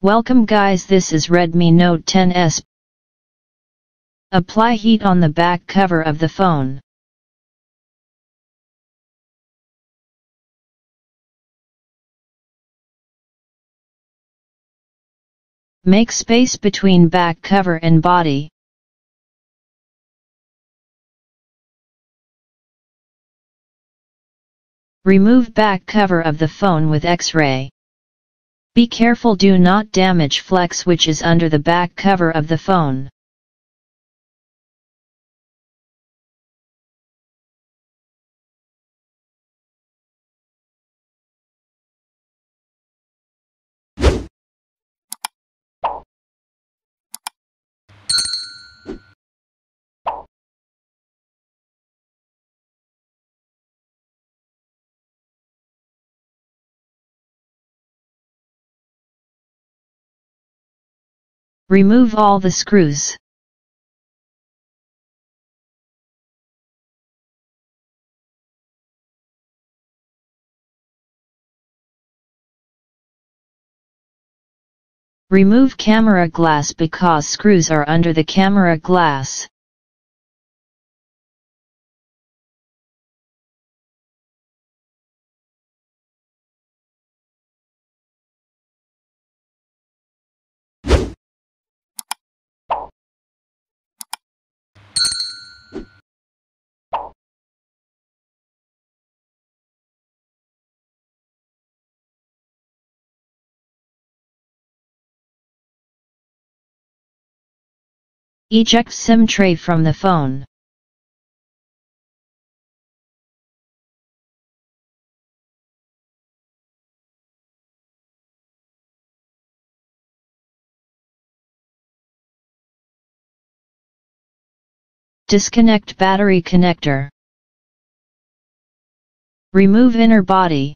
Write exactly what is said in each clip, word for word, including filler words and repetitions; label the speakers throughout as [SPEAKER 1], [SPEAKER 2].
[SPEAKER 1] Welcome guys, this is Redmi Note ten S. Apply heat on the back cover of the phone. Make space between back cover and body. Remove back cover of the phone with X-ray. Be careful, do not damage flex which is under the back cover of the phone. Remove all the screws. Remove camera glass because screws are under the camera glass. Eject SIM tray from the phone. Disconnect battery connector. Remove inner body.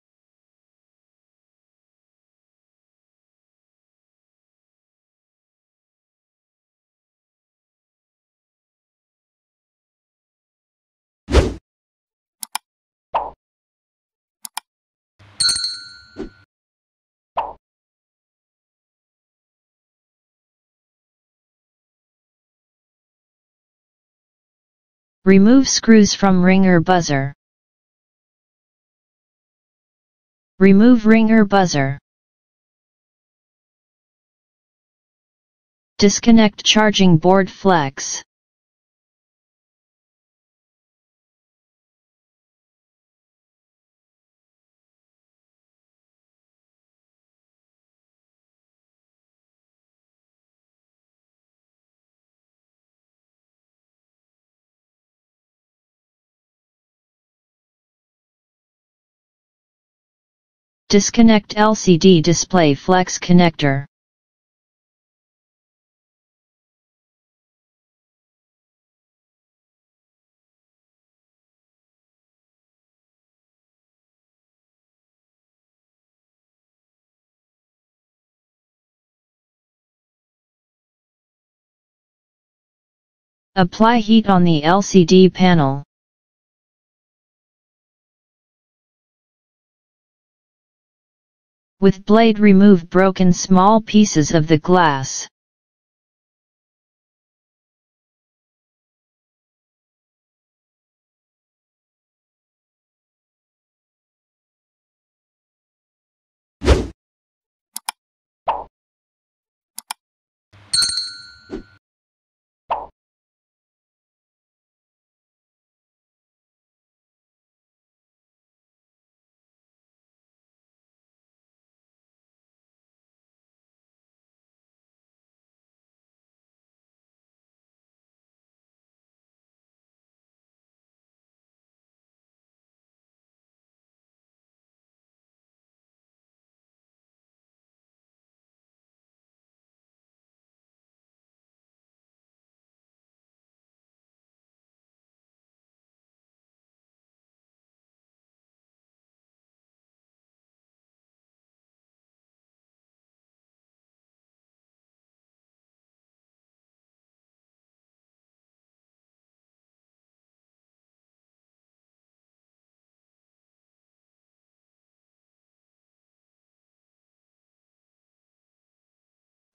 [SPEAKER 1] Remove screws from ringer buzzer. Remove ringer buzzer. Disconnect charging board flex. Disconnect L C D display flex connector. Apply heat on the L C D panel. With blade remove broken small pieces of the glass.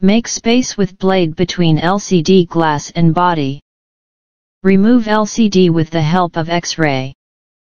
[SPEAKER 1] Make space with blade between L C D glass and body. Remove L C D with the help of X-ray.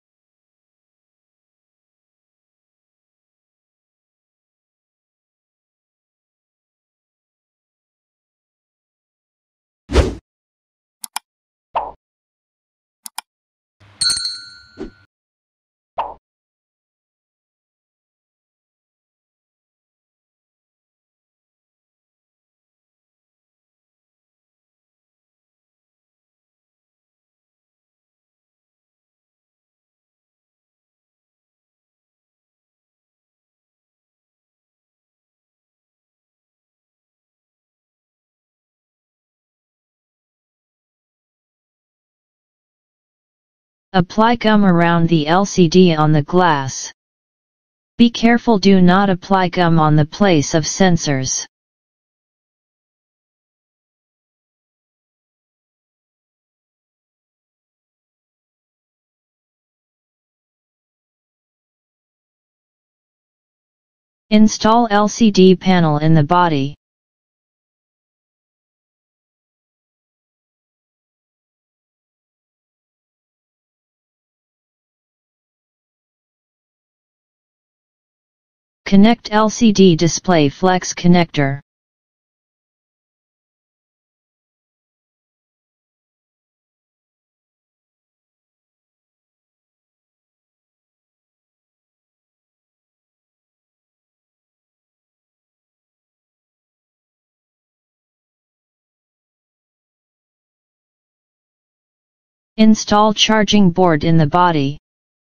[SPEAKER 1] Apply gum around the L C D on the glass. Be careful, do not apply gum on the place of sensors. Install L C D panel in the body. Connect L C D display flex connector. Install charging board in the body.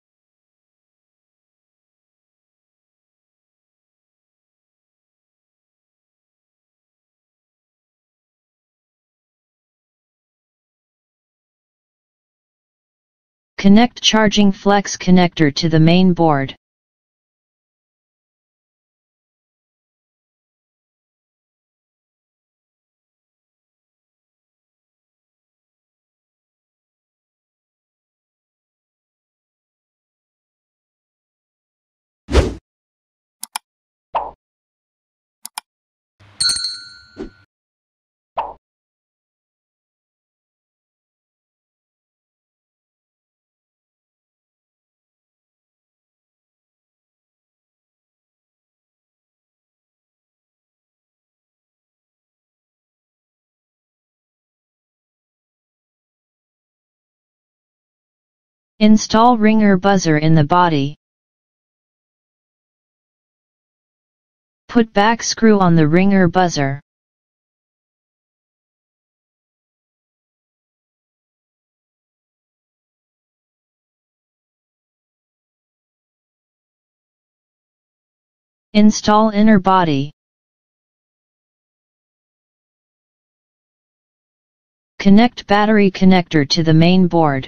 [SPEAKER 1] Connect charging flex connector to the main board. Install ringer buzzer in the body. Put back screw on the ringer buzzer. Install inner body. Connect battery connector to the main board.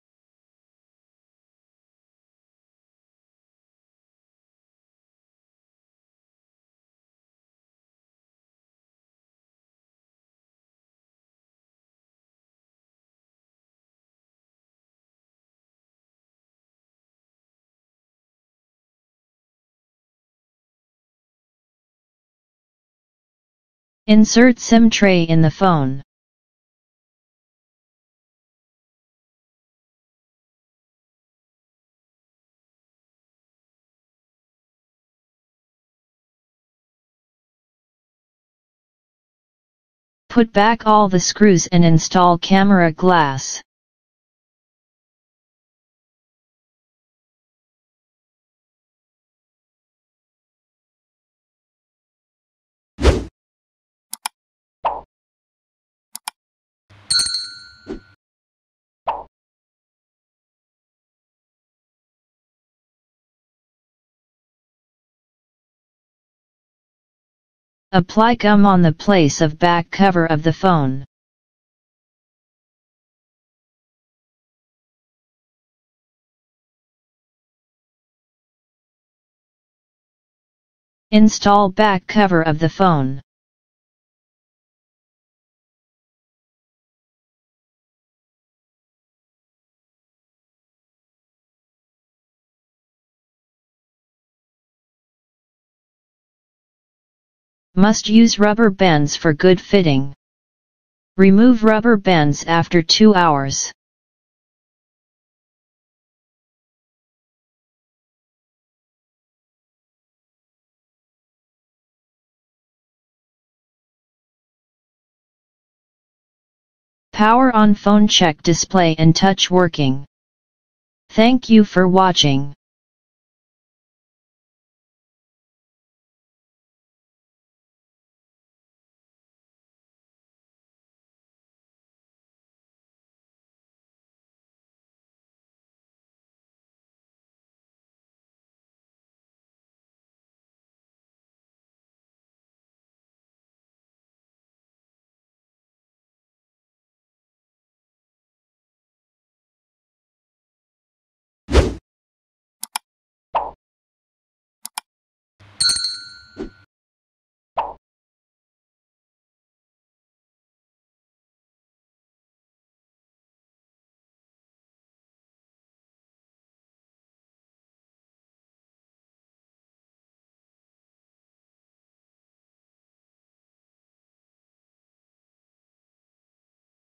[SPEAKER 1] Insert SIM tray in the phone. Put back all the screws and install camera glass. Apply gum on the place of back cover of the phone. Install back cover of the phone. Must use rubber bands for good fitting. Remove rubber bands after two hours. Power on phone, check display and touch working. Thank you for watching.